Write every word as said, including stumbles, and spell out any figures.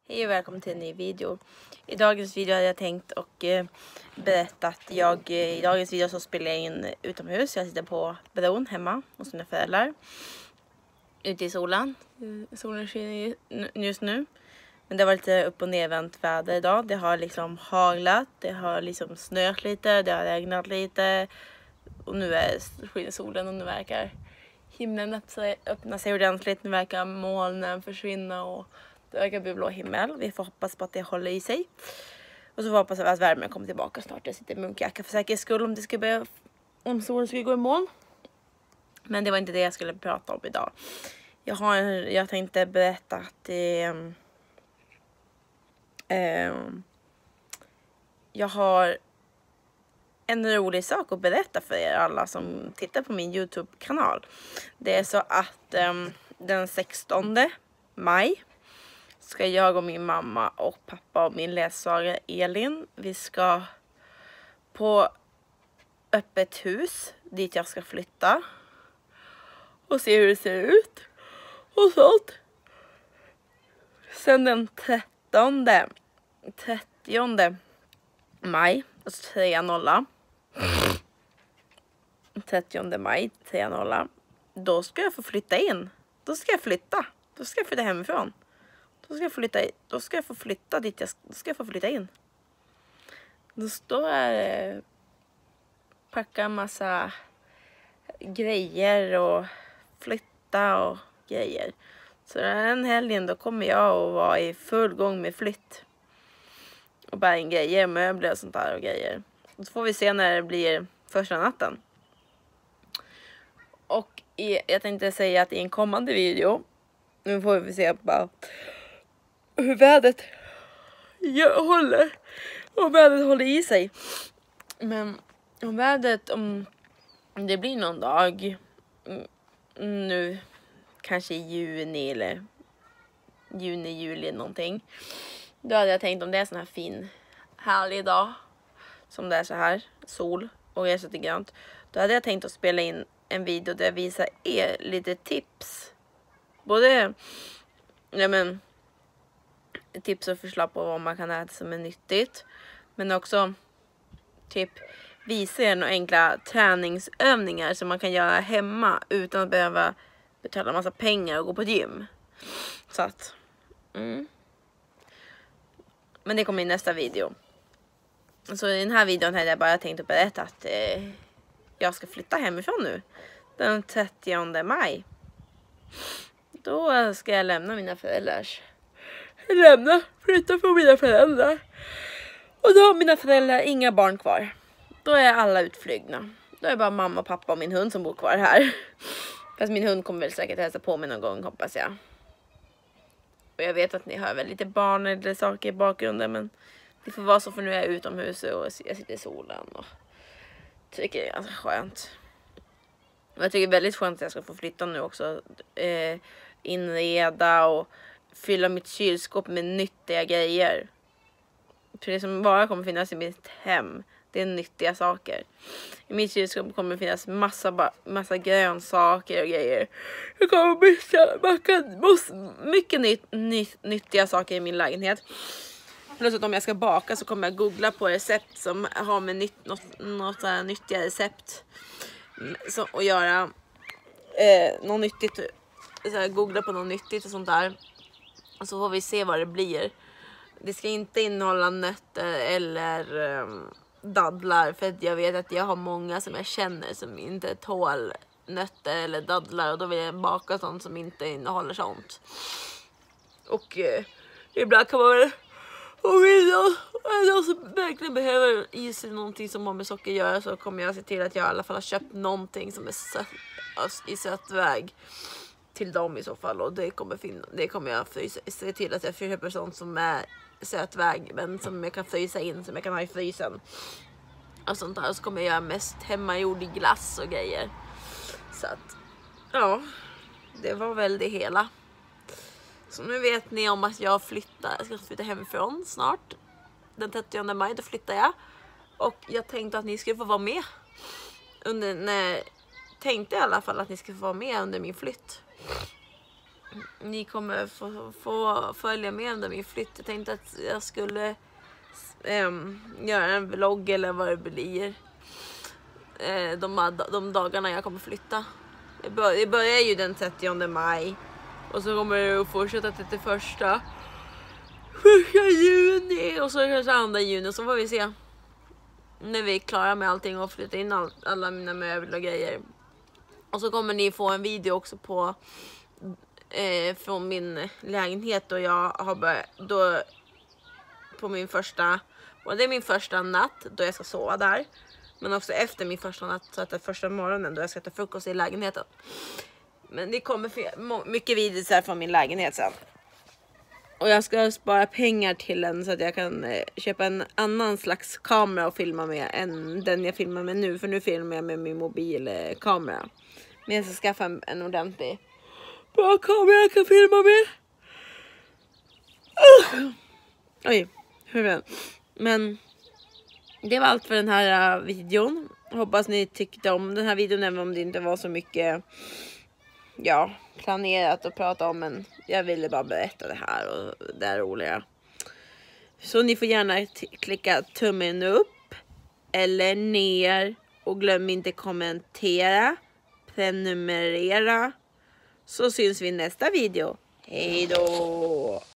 Hej och välkommen till en ny video. I dagens video hade jag tänkt och eh, berätta att jag eh, i dagens video så spelar jag in utomhus. Jag sitter på bron hemma hos mina föräldrar. Ute i solen. Solen skiner just nu. Men det var lite upp- och nedvänt väder idag. Det har liksom haglat, det har liksom snöat lite, det har regnat lite. Och nu är skiner solen och nu verkar himlen öppna sig, öppna sig ordentligt. Nu verkar molnen försvinna och det verkar bli blå himmel. Vi får hoppas på att det håller i sig. Och så får vi hoppas att värmen kommer tillbaka snart. Jag sitter i munkjacka för säkerhets skull om det skulle börja, om solen skulle gå i moln. Men det var inte det jag skulle prata om idag. Jag har jag tänkte berätta att eh, eh, jag har en rolig sak att berätta för er alla som tittar på min YouTube-kanal. Det är så att eh, den sextonde maj ska jag och min mamma och pappa och min ledsagare Elin, vi ska på öppet hus dit jag ska flytta och se hur det ser ut och sånt. Sen den trettonde trettionde maj, alltså tre nolla trettionde maj tre nolla, då ska jag få flytta in. Då ska jag flytta. Då ska jag flytta hemifrån. Då ska jag flytta, då ska jag få flytta dit jag då ska jag få flytta in. Då står jag eh, packa en massa grejer och flytta och grejer. Så den helgen då kommer jag att vara i full gång med flytt. Och bära in grejer, möbler och sånt där och grejer. Och så får vi se när det blir första natten. Och i, jag tänkte säga att i en kommande video, nu får vi se bara hur vädret håller. Om vädret håller i sig. Men om vädret, om det blir någon dag nu, kanske i juni eller juni, juli någonting. Då hade jag tänkt om det är sån här fin, härlig dag. Som det är så här, sol och är så till grönt. Då hade jag tänkt att spela in en video där jag visar er lite tips. Både, ja men, tips och förslag på vad man kan äta som är nyttigt. Men också typ visa er några enkla träningsövningar som man kan göra hemma utan att behöva betala massa pengar och gå på gym. Så att, mm. Men det kommer i nästa video. Så i den här videon hade jag bara tänkt att berätta att eh, jag ska flytta hemifrån nu. Den trettionde maj. Då ska jag lämna mina föräldrars. Lämna, flytta från mina föräldrar. Och då har mina föräldrar inga barn kvar. Då är alla utflygna. Då är det bara mamma, pappa och min hund som bor kvar här. Fast min hund kommer väl säkert hälsa på mig någon gång, hoppas jag. Och jag vet att ni hör väl lite barn eller saker i bakgrunden. Men det får vara så, för nu är jag utomhus och jag sitter i solen. Och tycker det är ganska skönt. Och jag tycker det är väldigt skönt att jag ska få flytta nu också. Eh, inreda och fylla mitt kylskåp med nyttiga grejer. För det som bara kommer finnas i mitt hem, det är nyttiga saker. I mitt kylskåp kommer det finnas massa, massa grönsaker och grejer. Jag kommer mycket, mycket nytt, nytt, nyttiga saker i min lägenhet. Plus att om jag ska baka så kommer jag googla på recept som har med nytt, något, något så nyttiga recept. Så, och göra eh, något nyttigt. Så här, googla på något nyttigt och sånt där. Och så får vi se vad det blir. Det ska inte innehålla nötter eller um, dadlar. För att jag vet att jag har många som jag känner som inte tål nötter eller dadlar. Och då vill jag baka sånt som inte innehåller sånt. Och uh, ibland kan man väl... Och någon som verkligen behöver i sig någonting som har med socker att göra, så kommer jag se till att jag i alla fall har köpt någonting som är sött, i sötväg till dem i så fall. Och det kommer, finna, det kommer jag frysa, se till att jag köper sånt som är sötväg men som jag kan frysa in, som jag kan ha i frysen. Och sånt där. Och så kommer jag göra mest hemmagjord i glass och grejer. Så att, ja, det var väl det hela. Så nu vet ni om att jag flyttar, jag ska flytta hemifrån snart. Den trettionde maj, då flyttar jag. Och jag tänkte att ni skulle få vara med. Under, när, tänkte i alla fall att ni skulle få vara med under min flytt. ni kommer få, få följa med under min flytt. Jag tänkte att jag skulle um, göra en vlogg eller vad det blir. Uh, de, de dagarna jag kommer flytta. Det bör, börjar ju den trettionde maj. Och så kommer det att fortsätta till det första. Första juni. Och så kanske andra juni. Så får vi se. När vi är klara med allting och flyttar in all, alla mina möbler och grejer. Och så kommer ni få en video också på eh, från min lägenhet. Och jag har börjat då på min första, och det är min första natt då jag ska sova där. Men också efter min första natt, så att det är första morgonen då jag ska ta frukost i lägenheten. Men det kommer mycket videos här från min lägenhet sen. Och jag ska spara pengar till den så att jag kan eh, köpa en annan slags kamera och filma med än den jag filmar med nu. För nu filmar jag med min mobilkamera. Men jag ska skaffa en, en ordentlig bra kamera jag kan filma med. Uh. Oj, hur Men det var allt för den här uh, videon. Hoppas ni tyckte om den här videon, även om det inte var så mycket ja, planerat att prata om, men jag ville bara berätta det här och det är roliga. Så ni får gärna klicka tummen upp eller ner och glöm inte kommentera, prenumerera, så syns vi i nästa video. Hej då!